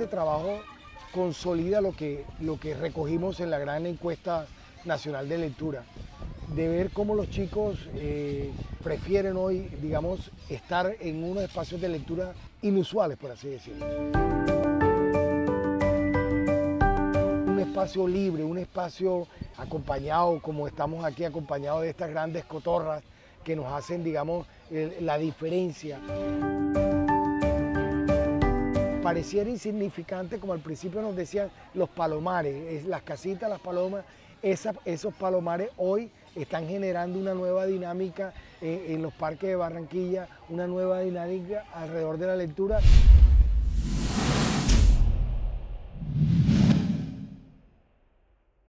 trabajo consolida lo que recogimos en la gran encuesta nacional de lectura, de ver cómo los chicos prefieren hoy, digamos, estar en unos espacios de lectura inusuales, por así decirlo. Un espacio libre, un espacio acompañado, como estamos aquí, acompañados de estas grandes cotorras que nos hacen, digamos, la diferencia. Pareciera insignificante, como al principio nos decían, los palomares, las casitas, las palomas, esos palomares hoy están generando una nueva dinámica en los parques de Barranquilla, una nueva dinámica alrededor de la lectura.